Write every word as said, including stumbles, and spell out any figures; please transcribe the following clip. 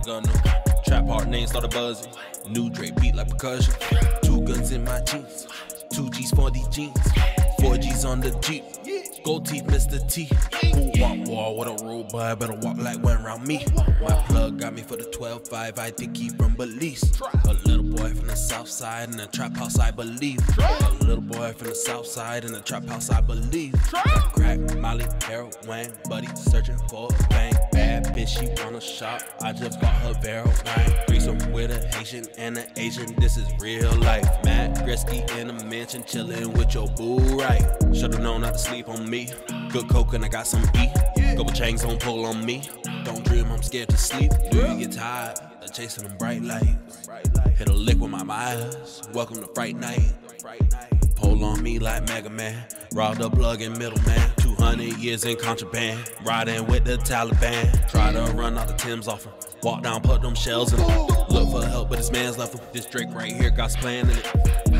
gun no. Trap hard name started buzzing. New Dre beat like percussion. Two guns in my jeans. Two G's for these jeans. Four G's on the Jeep. Gold teeth, Mister T. Who walk wall with a road boy, better walk like one around me. My plug got me for the twelve five, I think he from Belize. A little boy from the south side in the trap house, I believe. A little boy from the south side in the trap house, I believe. Crack, Molly, heroin, buddy searching for a bang. Bad bitch, she wanna shop, I just bought her barrel wine. Threesome with a Haitian and an Asian, this is real life. Matt Grisky in a mansion, chillin' with your boo right. Should've known not to sleep on me. Good coke and I got some E. Couple chains on pull on me. Don't dream, I'm scared to sleep. Do you get tired of chasing them bright lights? Hit a lick with my eyes. Welcome to Fright Night. Pull on me like Mega Man. Robbed a plug and middleman. two hundred years in contraband. Riding with the Taliban. Try to run out the Timbs off him. Walk down, put them shells in him. Look for help, but this man's left him. This Drake right here got splan in it.